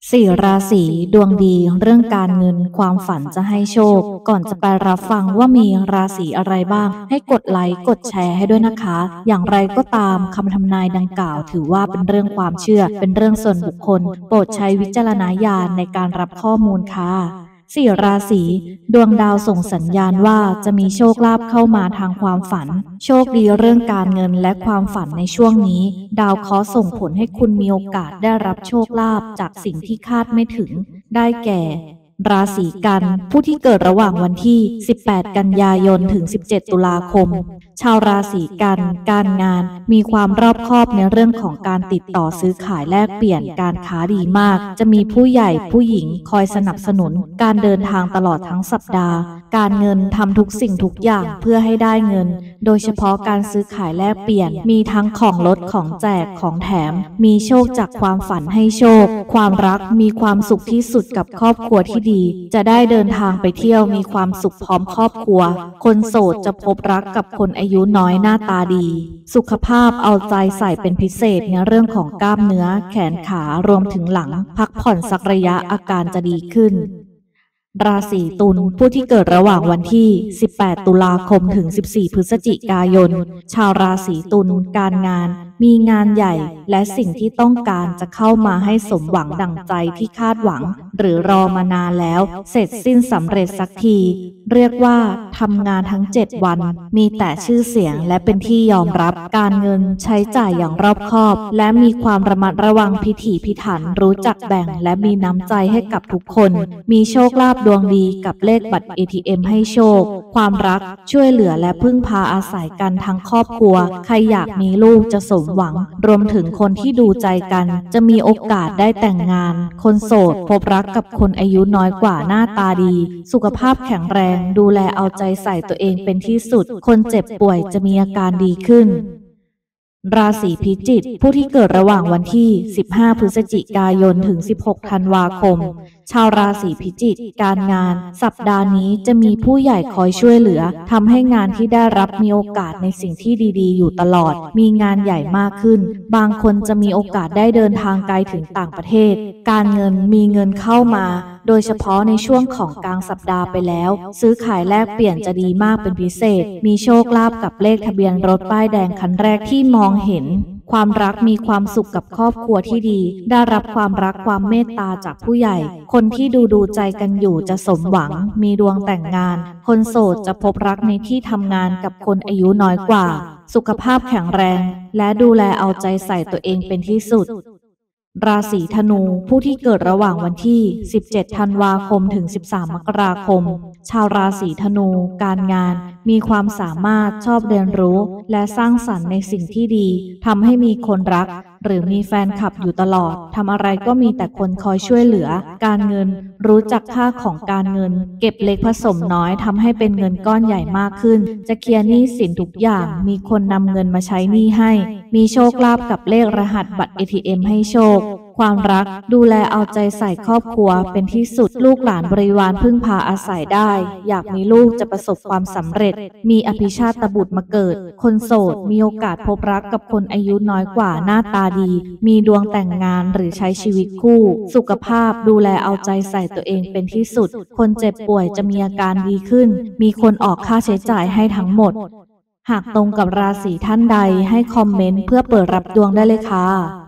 4 ราศีดวงดีเรื่องการเงินความฝันจะให้โชคก่อนจะไปรับฟังว่ามีราศีอะไรบ้างให้กดไลค์กดแชร์ให้ด้วยนะคะอย่างไรก็ตามคำทำนายดังกล่าวถือว่าเป็นเรื่องความเชื่อเป็นเรื่องส่วนบุคคลโปรดใช้วิจารณญาณในการรับข้อมูลค่ะ4 ราศีดวงดาวส่งสัญญาณว่าจะมีโชคลาภเข้ามาทางความฝันโชคดีเรื่องการเงินและความฝันในช่วงนี้ดาวเคราะห์ส่งผลให้คุณมีโอกาสได้รับโชคลาภจากสิ่งที่คาดไม่ถึงได้แก่ ราศีกันผู้ที่เกิดระหว่างวันที่ 18 กันยายน ถึง 17 ตุลาคม ชาวราศีกันการงานมีความรอบคอบในเรื่องของการติดต่อซื้อขายแลกเปลี่ยนการค้าดีมากจะมีผู้ใหญ่ผู้หญิงคอยสนับสนุนการเดินทางตลอดทั้งสัปดาห์การเงินทำทุกสิ่งทุกอย่างเพื่อให้ได้เงินโดยเฉพาะการซื้อขายแลกเปลี่ยนมีทั้งของลดของแจกของแถมมีโชคจากความฝันให้โชคความรักมีความสุขที่สุดกับครอบครัวที่ดีจะได้เดินทางไปเที่ยวมีความสุขพร้อมครอบครัวคนโสดจะพบรักกับคนอายุน้อยหน้าตาดีสุขภาพเอาใจใส่เป็นพิเศษในเรื่องของกล้ามเนื้อแขนขารวมถึงหลังพักผ่อนสักระยะอาการจะดีขึ้นราศีตุลผู้ที่เกิดระหว่างวันที่ 18 ตุลาคม ถึง 14 พฤศจิกายน ชาวราศีตุลการงานมีงานใหญ่และสิ่งที่ต้องการจะเข้ามาให้สมหวังดั่งใจที่คาดหวังหรือรอมานานแล้วเสร็จสิ้นสำเร็จสักทีเรียกว่าทำงานทั้ง 7 วันมีแต่ชื่อเสียงและเป็นที่ยอมรับการเงินใช้จ่ายอย่างรอบคอบและมีความระมัดระวังพิถีพิถันรู้จักแบ่งและมีน้ำใจให้กับทุกคนมีโชคลาภดวงดีกับเลขบัตร ATM ให้โชคความรักช่วยเหลือและพึ่งพาอาศัยกันทั้งครอบครัวใครอยากมีลูกจะสมหวังรวมถึงคนที่ดูใจกันจะมีโอกาสได้แต่งงานคนโสดพบรักกับคนอายุน้อยกว่าหน้าตาดีสุขภาพแข็งแรงดูแลเอาใจใส่ตัวเองเป็นที่สุดคนเจ็บป่วยจะมีอาการดีขึ้นราศีพิจิกผู้ที่เกิดระหว่างวันที่ 15 พฤศจิกายน ถึง 16 ธันวาคม ชาวราศีพิจิกการงานสัปดาห์นี้จะมีผู้ใหญ่คอยช่วยเหลือทำให้งานที่ได้รับมีโอกาสในสิ่งที่ดีๆอยู่ตลอดมีงานใหญ่มากขึ้นบางคนจะมีโอกาสได้เดินทางไกลถึงต่างประเทศการเงินมีเงินเข้ามาโดยเฉพาะในช่วงของกลางสัปดาห์ไปแล้วซื้อขายแลกเปลี่ยนจะดีมากเป็นพิเศษมีโชคลาภกับเลขทะเบียนรถป้ายแดงคันแรกที่มองเห็นความรักมีความสุขกับครอบครัวที่ดีได้รับความรักความเมตตาจากผู้ใหญ่คนที่ดูใจกันอยู่จะสมหวังมีดวงแต่งงานคนโสดจะพบรักในที่ทำงานกับคนอายุน้อยกว่าสุขภาพแข็งแรงและดูแลเอาใจใส่ตัวเองเป็นที่สุดราศีธนูผู้ที่เกิดระหว่างวันที่ 17 ธันวาคม ถึง 13 มกราคม ชาวราศีธนูการงานมีความสามารถชอบเรียนรู้และสร้างสรรค์ในสิ่งที่ดีทำให้มีคนรักหรือมีแฟนคลับอยู่ตลอดทำอะไรก็มีแต่คนคอยช่วยเหลือการเงินรู้จักค่าของการเงินเก็บเล็กผสมน้อยทำให้เป็นเงินก้อนใหญ่มากขึ้นจะเคลียร์หนี้สินทุกอย่างมีคนนำเงินมาใช้หนี้ให้มีโชคลาภกับเลขรหัสบัตร ATM ให้โชคความรักดูแลเอาใจใส่ครอบครัวเป็นที่สุดลูกหลานบริวารพึ่งพาอาศัยได้อยากมีลูกจะประสบความสำเร็จมีอภิชาตบุตรมาเกิดคนโสดมีโอกาสพบรักกับคนอายุน้อยกว่าหน้าตาดีมีดวงแต่งงานหรือใช้ชีวิตคู่สุขภาพดูแลเอาใจใส่ตัวเองเป็นที่สุดคนเจ็บป่วยจะมีอาการดีขึ้นมีคนออกค่าใช้จ่ายให้ทั้งหมดหากตรงกับราศีท่านใดให้คอมเมนต์เพื่อเปิดรับดวงได้เลยค่ะ